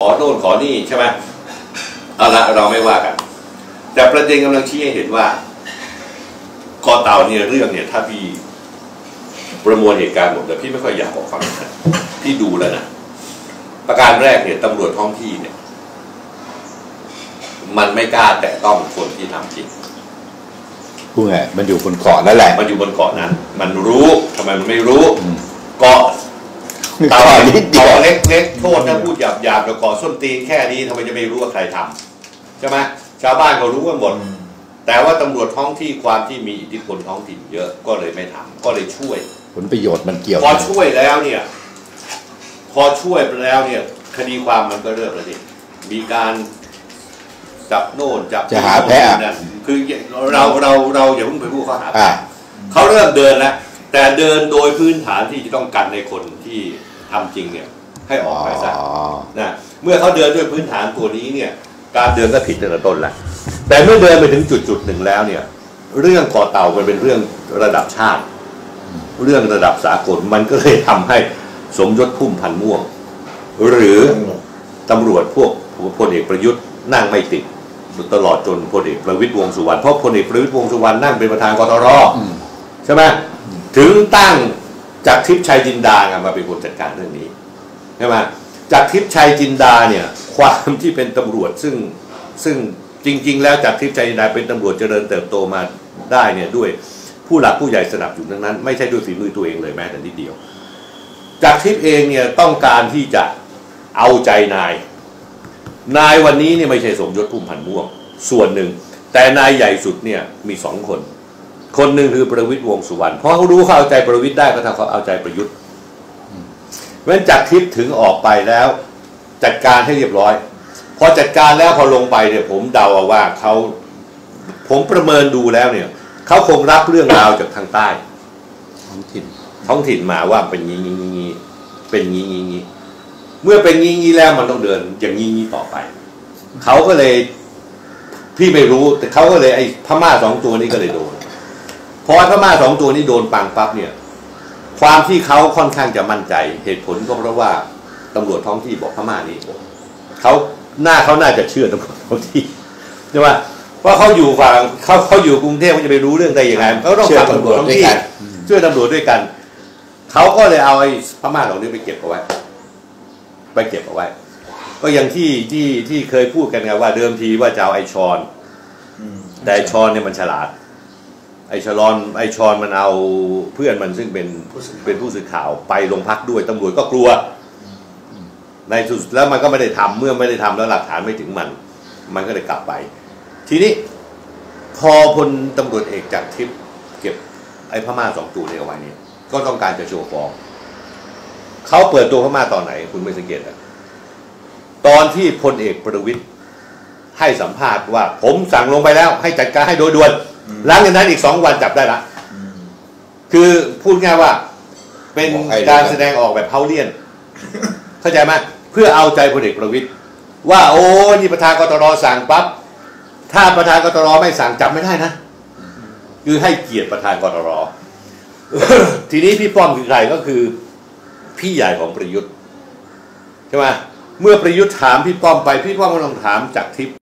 ขอโน่นขอนี่ใช่ไหมเอาละเราไม่ว่ากันแต่ประเด็นกำลังชี้ให้เห็นว่าคอเต่าเนี่ยเรื่องเนี่ยถ้าพี่ประมวลเหตุการณ์หมดแต่พี่ไม่ค่อยอยากบอกฟังพี่ดูแล้วนะประการแรกเนี่ยตำรวจท้องที่เนี่ยมันไม่กล้าแตะต้องคนที่ทำผิดพูดไงมันอยู่บนเกาะนั่นแหละมันอยู่บนเกาะนั้นมันรู้ทำไมมันไม่รู้เกาะเต่าเล็กๆโทษถ้าพูดหยาบๆแต่เกาะส้นตีนแค่นี้ทำไมจะไม่รู้ว่าใครทำใช่ไหมชาวบ้านเขารู้กันหมดแต่ว่าตำรวจท้องที่ความที่มีอิทธิพลท้องถิ่นเยอะก็เลยไม่ทำก็เลยช่วยผลประโยชน์มันเกี่ยวพอช่วยแล้วเนี่ยคดีความมันก็เริ่มแล้วสิมีการจับโน่นจับจะหาแพ้คือเราอย่าเพิ่งไปพูดเขาหาแพ้เขาเริ่มเดินแล้วแต่เดินโดยพื้นฐานที่จะต้องกันในคนที่ทำจริงเนี่ยให้ออกไปซะนะเมื่อเขาเดินด้วยพื้นฐานตัวนี้เนี่ยการเดินก็ผิดตั้งแต่ต้นแล้วแต่เมื่อเดินไปถึงจุดหนึ่งแล้วเนี่ยเรื่องเกาะเต่ามันเป็นเรื่องระดับชาติเรื่องระดับสากลมันก็เลยทำให้สมยศพุ่มพันธุ์ม่วงหรือตำรวจพวกพลเอกประยุทธ์นั่งไม่ติดตลอดจนพลเอกประวิตรวงษ์สุวรรณเพราะพลเอกประวิตรวงษ์สุวรรณนั่งเป็นประธานกตร.ใช่ไหมถึงตั้งจากทิพย์ชัยจินดามาเป็นคนจัดการเรื่องนี้ใช่ไหมจากทิพย์ชัยจินดาเนี่ยความที่เป็นตำรวจซึ่งจริงๆแล้วจากทิพย์ชัยจินดาเป็นตำรวจเจริญเติบโตมาได้เนี่ยด้วยผู้หลักผู้ใหญ่สนับสนุนทั้งนั้นไม่ใช่ด้วยฝีมือตัวเองเลยแม้แต่นิดเดียวจากทิพย์เองเนี่ยต้องการที่จะเอาใจนายวันนี้เนี่ยไม่ใช่สมยศพุ่มพันธุ์ม่วงส่วนหนึ่งแต่นายใหญ่สุดเนี่ยมี2 คนหนึ่งคือประวิตรวงษ์สุวรรณเพราะเขารู้เขาเอาใจประวิตรได้ก็ทำเขาเอาใจประยุทธ์เพราะฉะนั้นจากทิพย์ถึงออกไปแล้วจัดการให้เรียบร้อยพอจัดการแล้วพอลงไปเนี่ยผมเดาเอาว่าผมประเมินดูแล้วเนี่ยเขาคงรับเรื่องราวจากทางใต้ท้องถิ่นมาว่าเป็นงี้เป็นงี้เมื่อเป็นงี้แล้วมันต้องเดินอย่างงี้ต่อไปเขาก็เลยพี่ไม่รู้แต่เขาก็เลยไอ้พม่า2 ตัวนี้ก็เลยโดนพอพม่า2 ตัวนี้โดนปังปั๊บเนี่ยความที่เขาค่อนข้างจะมั่นใจเหตุผลก็เพราะว่าตำรวจท้องที่บอกพม่านี้เขาน่าจะเชื่อตำรวจท้องที่ใช่ไหมว่าเขาอยู่ฝั่งเขาอยู่กรุงเทพเขาจะไปรู้เรื่องได้ยังไงเขาต้องฟังตำรวจท้องที่ช่วยตำรวจด้วยกันเขาก็เลยเอาไอ้พม่าเหล่านี้ไปเก็บเอาไว้ก็อย่างที่เคยพูดกันไงว่าเดิมทีว่าจะเอาไอชอนแต่ไอชอนเนี่ยมันฉลาดไอชอนมันเอาเพื่อนมันซึ่งเป็นผู้สื่อข่าวไปโรงพักด้วยตำรวจก็กลัวในสุดแล้วมันก็ไม่ได้ทำเมื่อไม่ได้ทำแล้วหลักฐานไม่ถึงมันก็เลยกลับไปทีนี้พอพลตำรวจเอกจากทิพย์เก็บไอ้พม่า2 ตัวนี้เอาไว้เนี่ยก็ต้องการจะโชว์ฟอร์มเขาเปิดตัวพม่าตอนไหนคุณไม่สังเกตอ่ะตอนที่พลเอกประวิตรให้สัมภาษณ์ว่าผมสั่งลงไปแล้วให้จัดการให้โดยด่วนหลังจากนั้นอีก2 วันจับได้ละคือพูดง่ายว่าเป็นการแสดงออกแบบเฮาเลียนเข้าใจไหมเพื่อเอาใจพลเอกประวิตรว่าโอ้นี่ประธานกตร.สั่งปั๊บถ้าประธานกตร.ไม่สั่งจับไม่ได้นะคือให้เกียรติประธานกตร.ทีนี้พี่ป้อมคือใครก็คือพี่ใหญ่ของประยุทธ์ใช่ไหมเมื่อประยุทธ์ถามพี่ป้อมไปพี่ป้อมก็ต้องถามจากทิพย์